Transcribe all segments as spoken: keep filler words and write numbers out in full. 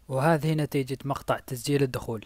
وهذه نتيجة مقطع تسجيل الدخول.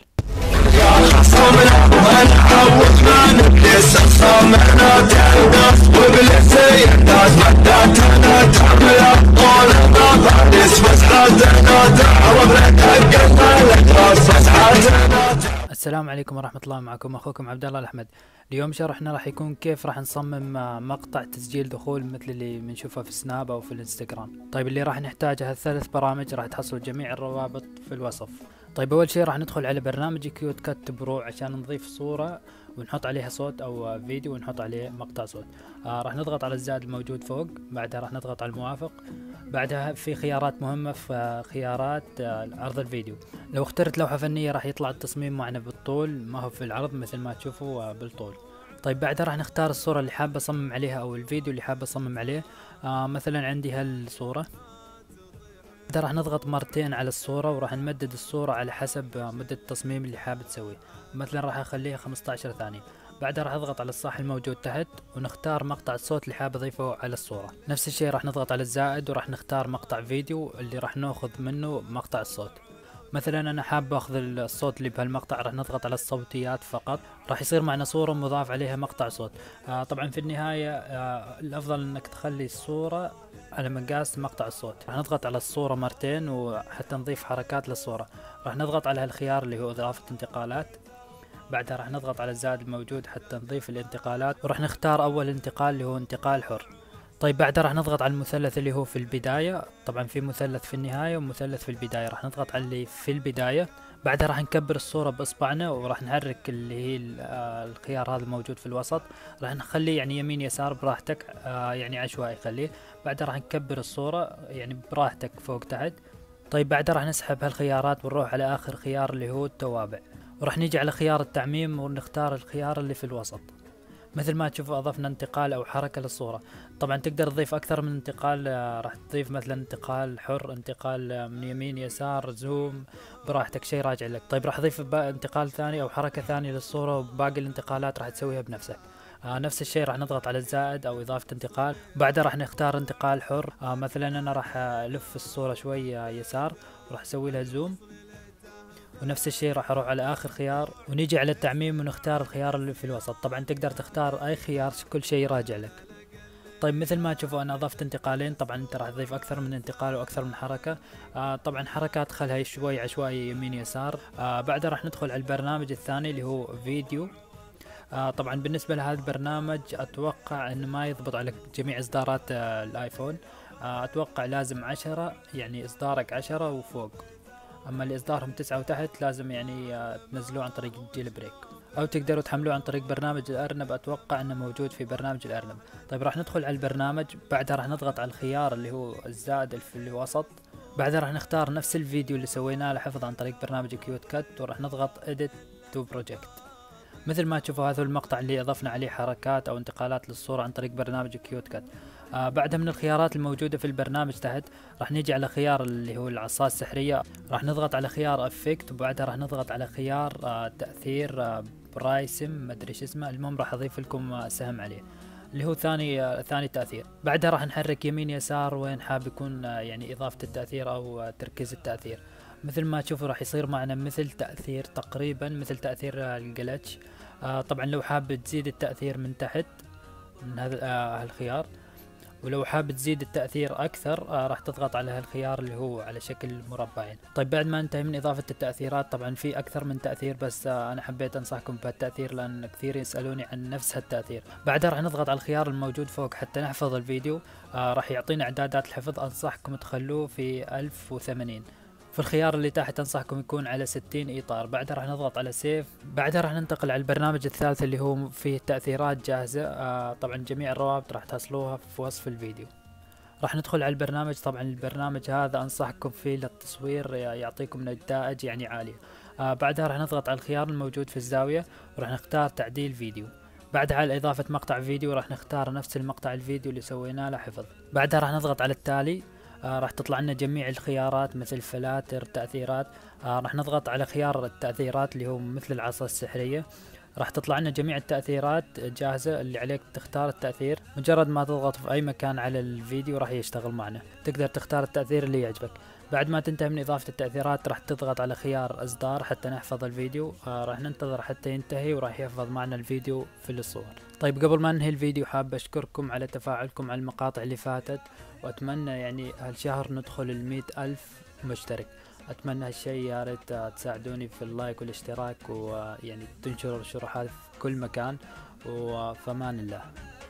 السلام عليكم ورحمة الله، معكم أخوكم عبد الله الأحمد. اليوم شرحنا راح يكون كيف راح نصمم مقطع تسجيل دخول مثل اللي بنشوفه في سناب أو في الانستغرام. طيب اللي راح نحتاجها الثلاث برامج، راح تحصلوا جميع الروابط في الوصف. طيب أول شيء راح ندخل على برنامج كيوت كات برو عشان نضيف صورة ونحط عليها صوت أو فيديو ونحط عليه مقطع صوت. آه راح نضغط على الزائد الموجود فوق، بعدها راح نضغط على الموافق. بعدها في خيارات مهمة، في خيارات آه عرض الفيديو. لو اخترت لوحة فنية راح يطلع التصميم معنا بالطول، ما هو في العرض مثل ما تشوفوا آه بالطول. طيب بعدها راح نختار الصورة اللي حابة أصمم عليها أو الفيديو اللي حابة أصمم عليه. آه مثلا عندي هالصورة، بعدها راح نضغط مرتين على الصورة وراح نمدد الصورة على حسب مدة التصميم اللي حابب تسويه. مثلا راح اخليها خمسة عشر ثانية. بعدها راح اضغط على الصح الموجود تحت ونختار مقطع الصوت اللي حاب اضيفه على الصورة. نفس الشيء راح نضغط على الزائد وراح نختار مقطع فيديو اللي راح ناخذ منه مقطع الصوت. مثلا انا حاب اخذ الصوت اللي بهالمقطع، راح نضغط على الصوتيات فقط، راح يصير معنا صورة مضاف عليها مقطع صوت. آه طبعا في النهاية آه الافضل انك تخلي الصورة على مقاس مقطع الصوت. راح نضغط على الصورة مرتين وحتى نضيف حركات للصورة. راح نضغط على هالخيار اللي هو اضافة انتقالات. بعدها راح نضغط على الزائد الموجود حتى نضيف الانتقالات، وراح نختار اول انتقال اللي هو انتقال حر. طيب بعدها راح نضغط على المثلث اللي هو في البداية، طبعا في مثلث في النهاية ومثلث في البداية، راح نضغط على اللي في البداية. بعدها راح نكبر الصورة باصبعنا وراح نحرك اللي هي الخيار هذا الموجود في الوسط، راح نخليه يعني يمين يسار براحتك، آه يعني عشوائي خليه. بعدها راح نكبر الصورة يعني براحتك فوق تحت. طيب بعدها راح نسحب هالخيارات ونروح على آخر خيار اللي هو التوابع، وراح نيجي على خيار التعميم ونختار الخيار اللي في الوسط. مثل ما تشوفوا اضفنا انتقال او حركة للصورة. طبعا تقدر تضيف اكثر من انتقال، راح تضيف مثلا انتقال حر، انتقال من يمين يسار، زوم، براحتك، شيء راجع لك. طيب راح اضيف انتقال ثاني او حركة ثانية للصورة، وباقي الانتقالات راح تسويها بنفسك. آه نفس الشيء راح نضغط على الزائد او اضافة انتقال. بعدها راح نختار انتقال حر. آه مثلا انا راح الف الصورة شوي يسار وراح اسوي لها زوم. ونفس الشيء راح اروح على اخر خيار ونيجي على التعميم ونختار الخيار اللي في الوسط. طبعا تقدر تختار اي خيار، كل شيء راجع لك. طيب مثل ما تشوفوا انا اضفت انتقالين، طبعا انت راح تضيف اكثر من انتقال واكثر من حركة. آه طبعا حركات خلها شوي عشوائي يمين يسار. آه بعدها راح ندخل على البرنامج الثاني اللي هو فيديو. آه طبعا بالنسبة لهذا البرنامج اتوقع انه ما يضبط على جميع اصدارات آه الايفون. آه اتوقع لازم عشرة، يعني اصدارك عشرة وفوق. اما اللي اصدارهم تسعة وتحت لازم يعني تنزلوه عن طريق الجيل بريك، او تقدروا تحملوه عن طريق برنامج الارنب، اتوقع انه موجود في برنامج الارنب. طيب راح ندخل على البرنامج، بعدها راح نضغط على الخيار اللي هو الزائد في الوسط. بعدها راح نختار نفس الفيديو اللي سويناه لحفظ عن طريق برنامج كيوت كات، وراح نضغط edit to project. مثل ما تشوفوا هذا المقطع اللي اضفنا عليه حركات او انتقالات للصورة عن طريق برنامج كيوت كات. آه بعدها من الخيارات الموجودة في البرنامج تحت راح نيجي على خيار اللي هو العصا السحرية، راح نضغط على خيار افكت، وبعدها راح نضغط على خيار آه تأثير آه برايسم مدري ايش اسمه، المهم راح اضيف لكم آه سهم عليه اللي هو ثاني آه ثاني تأثير. بعدها راح نحرك يمين يسار وين حاب يكون آه يعني اضافة التأثير او آه تركيز التأثير. مثل ما تشوفوا راح يصير معنا مثل تأثير، تقريبا مثل تأثير آه الجلتش. آه طبعا لو حاب تزيد التأثير من تحت من هذا آه الخيار، ولو حاب تزيد التأثير أكثر آه راح تضغط على هالخيار اللي هو على شكل مربعين. طيب بعد ما انتهي من إضافة التأثيرات، طبعا في أكثر من تأثير بس آه أنا حبيت أنصحكم بهالتأثير لأن كثير يسألوني عن نفس هالتأثير. بعدها راح نضغط على الخيار الموجود فوق حتى نحفظ الفيديو. آه راح يعطينا إعدادات الحفظ، أنصحكم تخلوه في ألف وثمانين. في الخيار اللي تحت انصحكم يكون على ستين اطار. بعدها راح نضغط على سيف. بعدها راح ننتقل على البرنامج الثالث اللي هو فيه تأثيرات جاهزة. آه طبعا جميع الروابط راح تحصلوها في وصف الفيديو. راح ندخل على البرنامج. طبعا البرنامج هذا انصحكم فيه للتصوير، يعطيكم نتائج يعني عالية. آه بعدها راح نضغط على الخيار الموجود في الزاوية وراح نختار تعديل فيديو. بعدها على إضافة مقطع فيديو راح نختار نفس المقطع الفيديو اللي سويناه لحفظ. بعدها راح نضغط على التالي. آه راح تطلع لنا جميع الخيارات مثل فلاتر، تأثيرات. آه راح نضغط على خيار التأثيرات اللي هو مثل العصا السحرية، راح تطلع لنا جميع التأثيرات جاهزة، اللي عليك تختار التأثير. مجرد ما تضغط في أي مكان على الفيديو راح يشتغل معنا، تقدر تختار التأثير اللي يعجبك. بعد ما تنتهي من إضافة التأثيرات راح تضغط على خيار إصدار حتى نحفظ الفيديو. آه راح ننتظر حتى ينتهي وراح يحفظ معنا الفيديو في الصور. طيب قبل ما ننهي الفيديو حاب أشكركم على تفاعلكم على المقاطع اللي فاتت، وأتمنى يعني هالشهر ندخل المية ألف مشترك. أتمنى هالشي، يا ريت تساعدوني في اللايك والاشتراك، ويعني تنشروا الشروحات في كل مكان، وفمان الله.